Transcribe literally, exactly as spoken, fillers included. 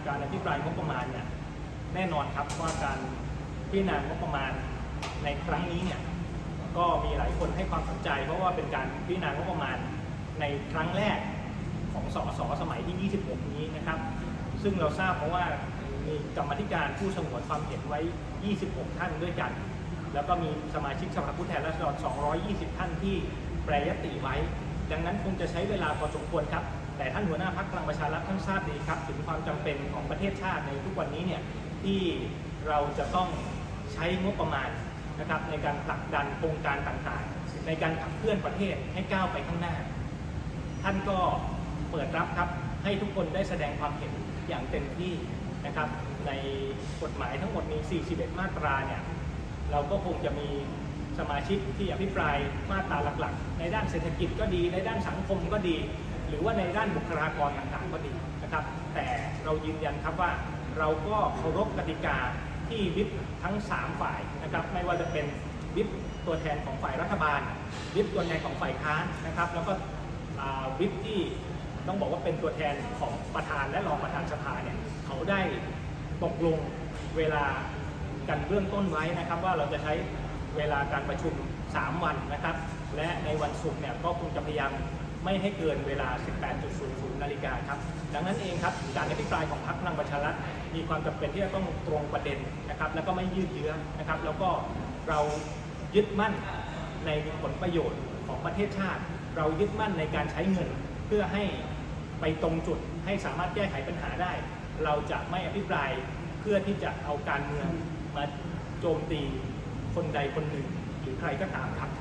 การอภิปรายงบประมาณเนี่ยแน่นอนครับว่าการพิจารณางบประมาณในครั้งนี้เนี่ยก็มีหลายคนให้ความสนใจเพราะว่าเป็นการพิจารณางบประมาณในครั้งแรกของสสสมัยที่ยี่สิบหกนี้นะครับซึ่งเราทราบเพราะว่ามีกรรมธิการผู้สงวนความเห็นไว้ยี่สิบหกท่านด้วยกันแล้วก็มีสมาชิกสภาผู้แทนราษฎรสองร้อยยี่สิบท่านที่แปรยติไว้ดังนั้นคงจะใช้เวลาพอสมควรครับแต่ท่านหัวหน้าพรรคพลังประชารัฐท่านทราบดีครับถึงความจำเป็นของประเทศชาติในทุกวันนี้เนี่ยที่เราจะต้องใช้งบประมาณนะครับในการผลักดันโครงการต่างๆในการขับเคลื่อนประเทศให้ก้าวไปข้างหน้าท่านก็เปิดรับครับให้ทุกคนได้แสดงความเห็นอย่างเต็มที่นะครับในกฎหมายทั้งหมดมีสี่สิบเอ็ดมาตราเนี่ยเราก็คงจะมีสมาชิกที่อภิปรายมาตราหลักๆในด้านเศรษฐกิจก็ดีในด้านสังคมก็ดีหรือว่าในด้านบุคลากรต่างๆก็ดีนะครับแต่เรายืนยันครับว่าเราก็เคารพกติกาที่วิปทั้งสามฝ่ายนะครับไม่ว่าจะเป็นวิปตัวแทนของฝ่ายรัฐบาลวิปตัวแทนของฝ่ายค้านนะครับแล้วก็วิปที่ต้องบอกว่าเป็นตัวแทนของประธานและรองประธานสภาเนี่ยเขาได้ตกลงเวลากันเบื้องต้นไว้นะครับว่าเราจะใช้เวลาการประชุมสามวันนะครับและในวันศุกร์เนี่ยก็คงจะพยายามไม่ให้เกินเวลา สิบแปดนาฬิกา นาฬิกาครับดังนั้นเองครับการอภิปรายของพรรคพลังประชารัฐมีความจำเป็นที่จะต้องตรงประเด็นนะครับแล้วก็ไม่ยืดเยื้อนะครับแล้วก็เรายึดมั่นในผลประโยชน์ของประเทศชาติเรายึดมั่นในการใช้เงินเพื่อให้ไปตรงจุดให้สามารถแก้ไขปัญหาได้เราจะไม่อภิปรายเพื่อที่จะเอาการเมืองมาโจมตีคนใดคนหนึ่งหรือใครก็ตามครับ